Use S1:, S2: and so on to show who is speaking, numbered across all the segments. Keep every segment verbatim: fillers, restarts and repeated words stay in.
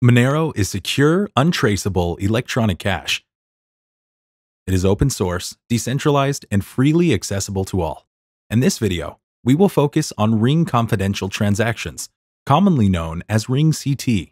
S1: Monero is secure, untraceable electronic cash. It is open source, decentralized, and freely accessible to all. In this video, we will focus on ring confidential transactions, commonly known as ring C T.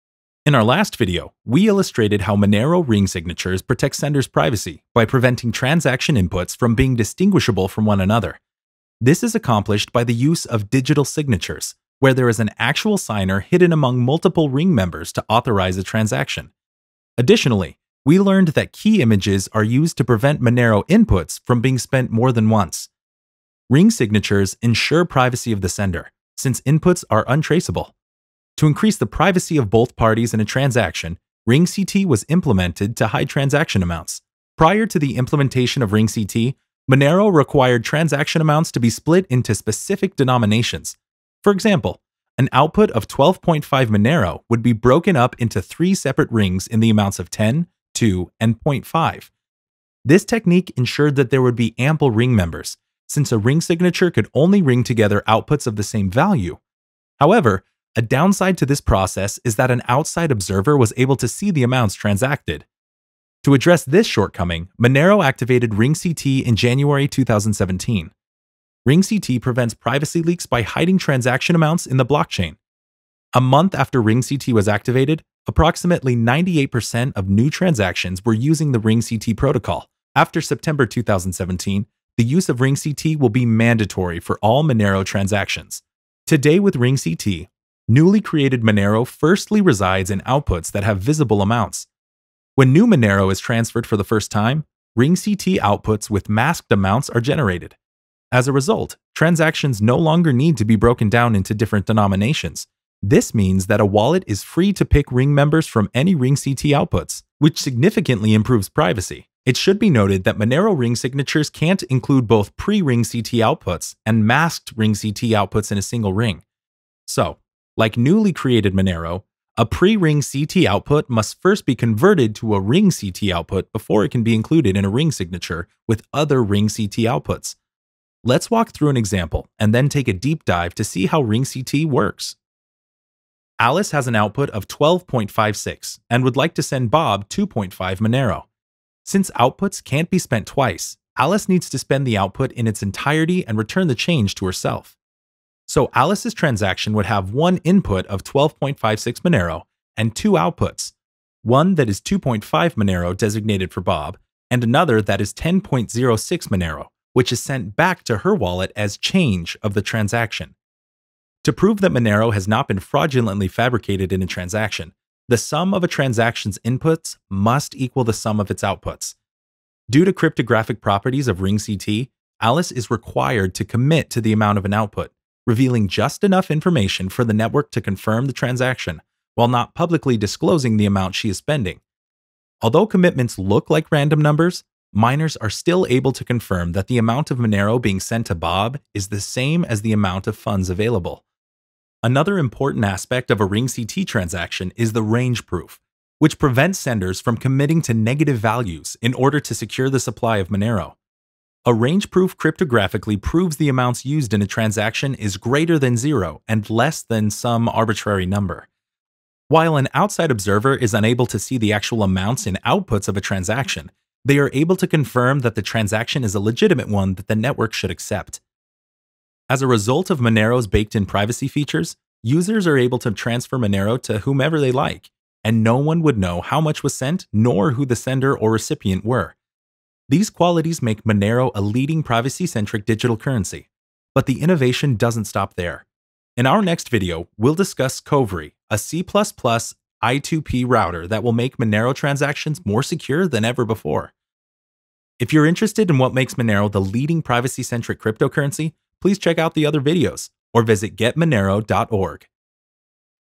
S1: In our last video, we illustrated how Monero ring signatures protect senders' privacy by preventing transaction inputs from being distinguishable from one another. This is accomplished by the use of digital signatures, where there is an actual signer hidden among multiple ring members to authorize a transaction. Additionally, we learned that key images are used to prevent Monero inputs from being spent more than once. Ring signatures ensure privacy of the sender, since inputs are untraceable. To increase the privacy of both parties in a transaction, ring C T was implemented to hide transaction amounts. Prior to the implementation of ring C T, Monero required transaction amounts to be split into specific denominations. For example, an output of twelve point five Monero would be broken up into three separate rings in the amounts of ten, two, and zero point five. This technique ensured that there would be ample ring members, since a ring signature could only ring together outputs of the same value. However, a downside to this process is that an outside observer was able to see the amounts transacted. To address this shortcoming, Monero activated ring C T in January two thousand seventeen. ring C T prevents privacy leaks by hiding transaction amounts in the blockchain. A month after ring C T was activated, approximately ninety-eight percent of new transactions were using the ring C T protocol. After September two thousand seventeen, the use of ring C T will be mandatory for all Monero transactions. Today with ring C T, newly created Monero firstly resides in outputs that have visible amounts. When new Monero is transferred for the first time, ring C T outputs with masked amounts are generated. As a result, transactions no longer need to be broken down into different denominations. This means that a wallet is free to pick ring members from any ring C T outputs, which significantly improves privacy. It should be noted that Monero ring signatures can't include both pre-ring C T outputs and masked ring C T outputs in a single ring. So, like newly created Monero, a pre-ring C T output must first be converted to a ring C T output before it can be included in a ring signature with other ring C T outputs. Let's walk through an example and then take a deep dive to see how ring C T works. Alice has an output of twelve point five six and would like to send Bob two point five Monero. Since outputs can't be spent twice, Alice needs to spend the output in its entirety and return the change to herself. So Alice's transaction would have one input of twelve point five six Monero and two outputs, one that is two point five Monero designated for Bob, and another that is ten point zero six Monero, which is sent back to her wallet as change of the transaction. To prove that Monero has not been fraudulently fabricated in a transaction, the sum of a transaction's inputs must equal the sum of its outputs. Due to cryptographic properties of ring C T, Alice is required to commit to the amount of an output, revealing just enough information for the network to confirm the transaction, while not publicly disclosing the amount she is spending. Although commitments look like random numbers, miners are still able to confirm that the amount of Monero being sent to Bob is the same as the amount of funds available. Another important aspect of a ring C T transaction is the range proof, which prevents senders from committing to negative values in order to secure the supply of Monero. A range proof cryptographically proves the amounts used in a transaction is greater than zero and less than some arbitrary number. While an outside observer is unable to see the actual amounts and outputs of a transaction, they are able to confirm that the transaction is a legitimate one that the network should accept. As a result of Monero's baked-in privacy features, users are able to transfer Monero to whomever they like, and no one would know how much was sent nor who the sender or recipient were. These qualities make Monero a leading privacy-centric digital currency, but the innovation doesn't stop there. In our next video, we'll discuss Covery, a C plus plus I two P router that will make Monero transactions more secure than ever before. If you're interested in what makes Monero the leading privacy-centric cryptocurrency, please check out the other videos or visit get monero dot org.